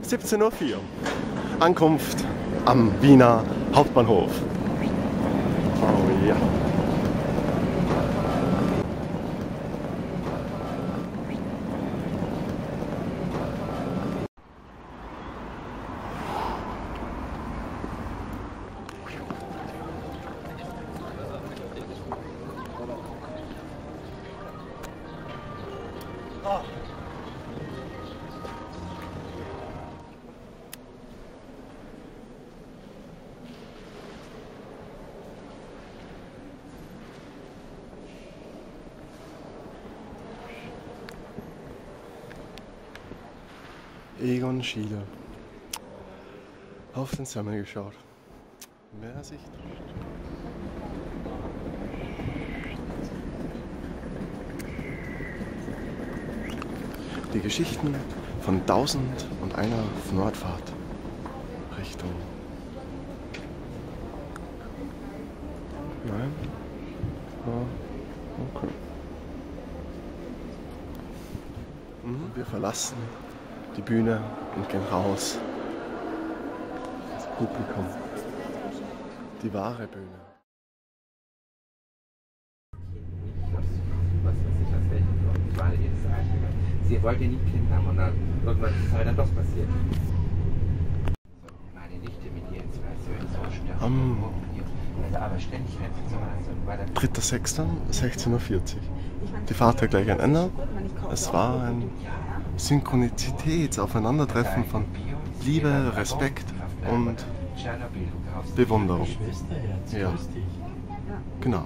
17:04 Uhr. Ankunft am Wiener Hauptbahnhof. Oh ja. Egon Schiele. Auf den Sommer geschaut. Wer sich die Geschichten von 1001 Nordfahrt Richtung. Nein? Ah, okay. Wir verlassen die Bühne und gehen raus. Das Publikum. Die wahre Bühne. Sie wollte nie Kinder haben und dann irgendwann ist es halt dann doch passiert. Meine Nichte mit ihren 2 Söhnen so sterben. Also aber ständig rennt so 3.6. 16:40 Uhr. Die Fahrt hat gleich ein Ende. Es war ein Synchronizität, Aufeinandertreffen von Liebe, Respekt und Bewunderung. Ja, genau.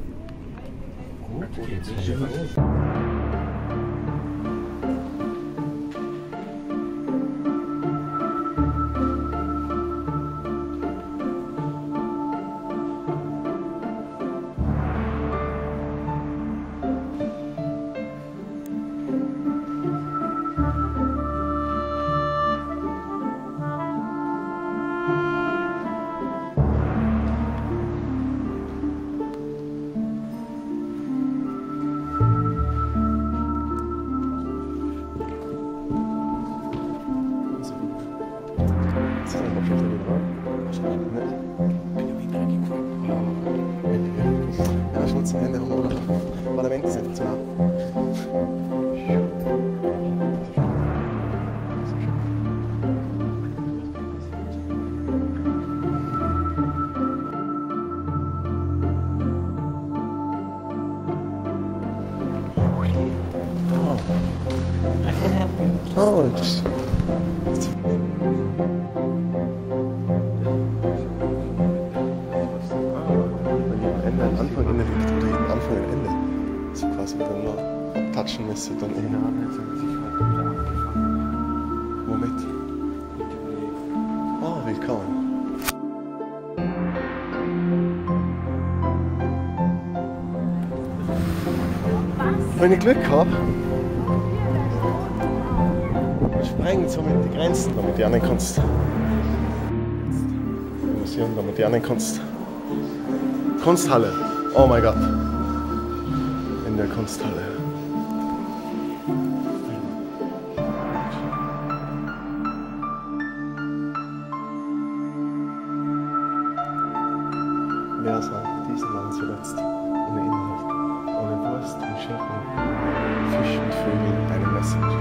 Ja, schon zu Ende rum, oder? Parlament ist einfach zu nah. Oh, das Anfang, Ende liegt oder jeden Anfang und Ende. So quasi wieder nur abtatschen müsste dann eh. Womit? Oh, willkommen. Wenn ich Glück habe, sprengen somit die Grenzen der modernen Kunst. Museum der modernen Kunst. Kunsthalle. Oh mein Gott. In der Kunsthalle. Wer sah diesen Mann zuletzt? Ohne Inhalt, ohne Wurst und Schinken, Fisch und Vögel, eine Message.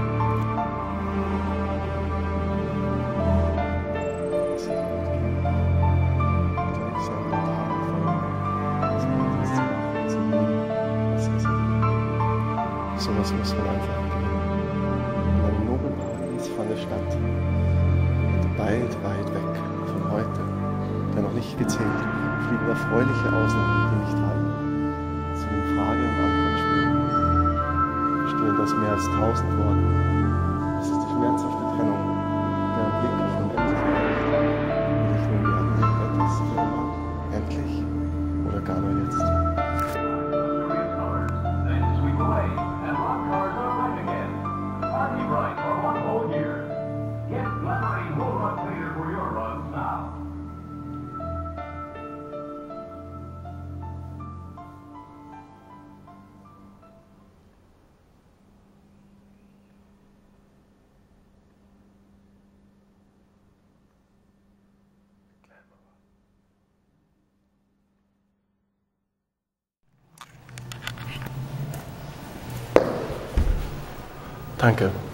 Sowas muss man einfach in einem Nobelparadies von der Stadt, weit, weit weg von heute, der noch nicht gezählt, fliegen erfreuliche Ausnahmen, die nicht halten. Zu den Frage- und Antwortspielen stehen das mehr als 1000 Worte. Es ist die schmerzhafte Trennung, deren Blick von Endlichkeit nicht nur werden etwas für immer, endlich oder gar nur jetzt. Danke.